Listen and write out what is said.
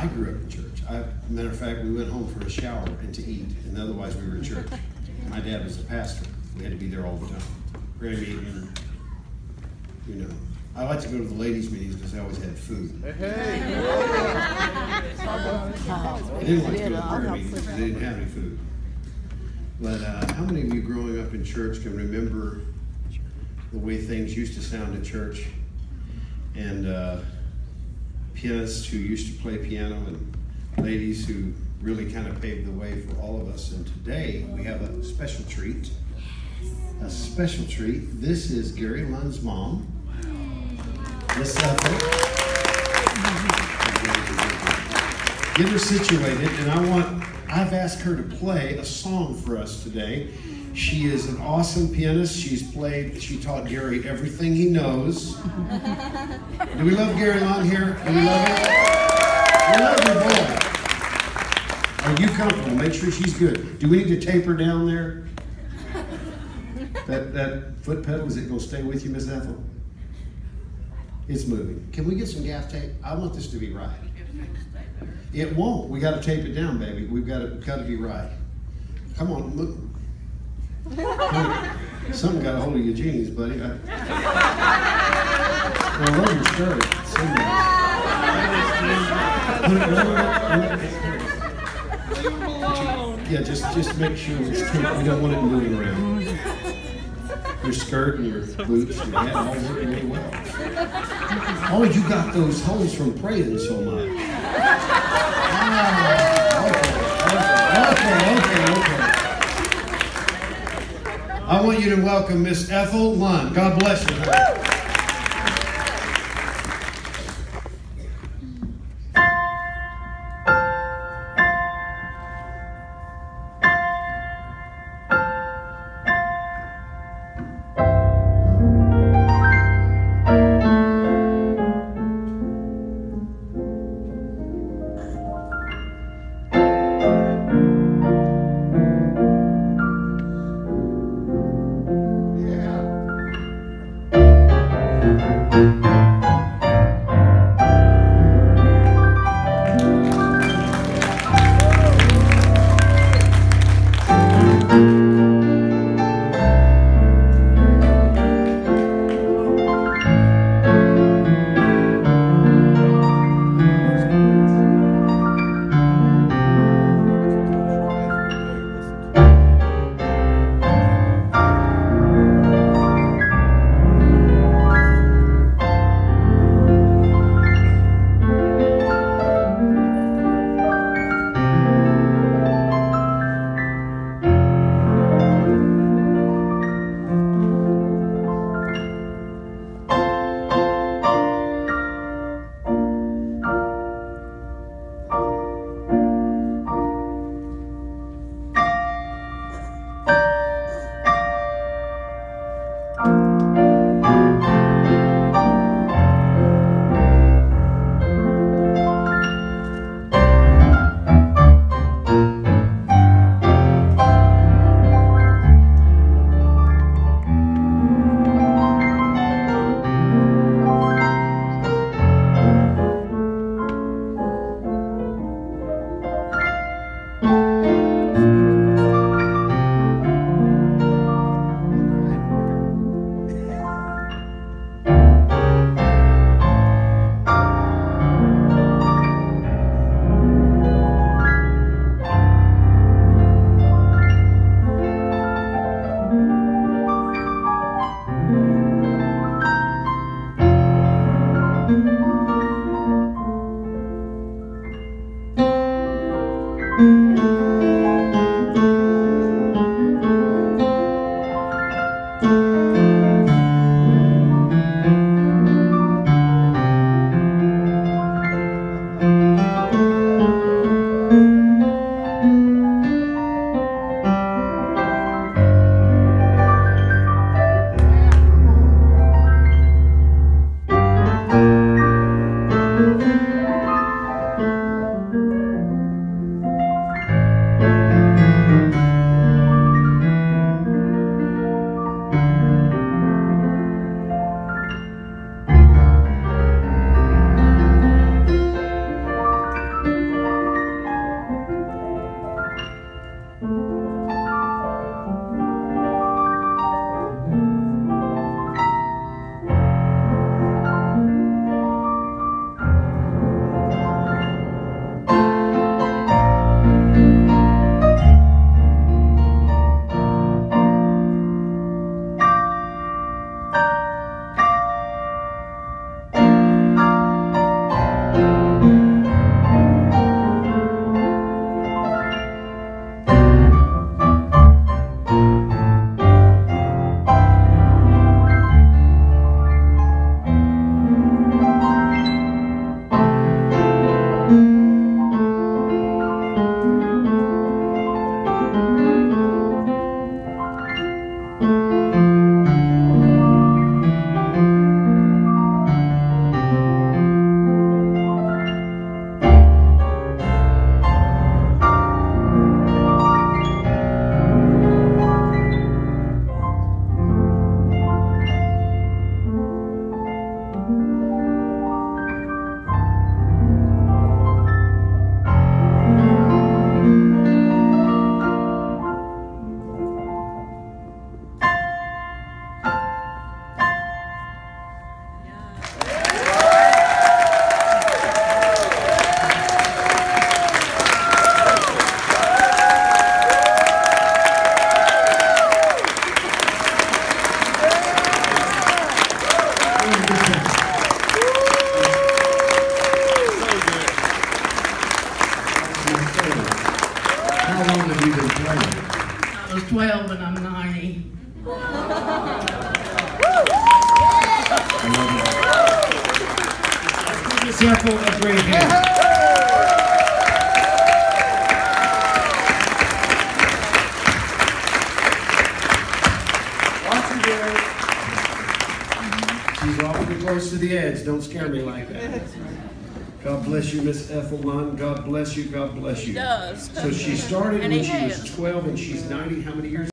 I grew up in church. Matter of fact, we went home for a shower and to eat, and otherwise we were in church. My dad was a pastor. We had to be there all the time. Prayer meeting, you know. I like to go to the ladies' meetings because they always had food. I didn't like to go to the prayer meetings because they didn't have any food. But how many of you growing up in church can remember the way things used to sound at church? And pianists who used to play piano and ladies who really kind of paved the way for all of us. And today we have a special treat. A special treat. This is Gary Lunn's mom, Miss Ethel. Get her situated, and I've asked her to play a song for us today. She is an awesome pianist. She taught Gary everything he knows. Do we love Gary Lunn here? Do we love him? We love your boy. Are you comfortable? Make sure she's good. Do we need to tape her down there? That foot pedal, is it going to stay with you, Miss Ethel? It's moving. Can we get some gaff tape? I want this to be right. It won't. We got to tape it down, baby. We've got to be right. Come on, look. Something got a hold of your jeans, buddy. I love your skirt. So nice. Yeah, just make sure it's taped. We don't want it moving around. Your skirt and your boots and that all working really well. Oh, you got those holes from praying so much. Okay. I want you to welcome Miss Ethel Lunn. God bless you. was 12 and I'm 90. Let's give Ethel a great hand. She's awfully close to the edge. Don't scare me like that. God bless you, Miss Ethel Lunn. God bless you. God bless you. He does. So she started And when he she was has. 12 and she's 90. How many years?